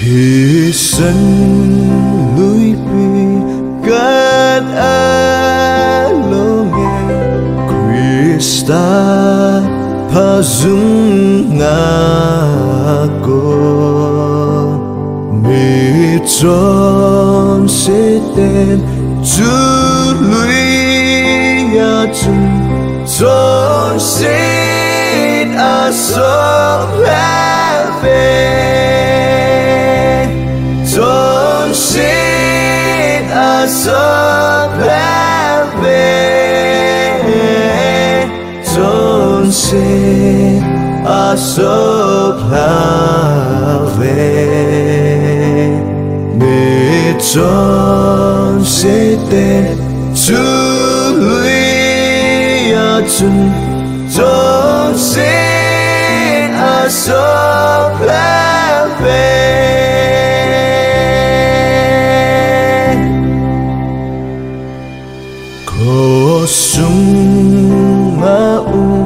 Khi sân lũi vì cất á lô nghe Krista pha dung ngã cô mi tròn sẽ tên chú lũi ya chung tròn sẽ a sop về tròn sẽ a sop về tròn sẽ a sop về mẹ tròn sẽ tên chú lũi ya chung tròn sẽ a sop về có sung ma u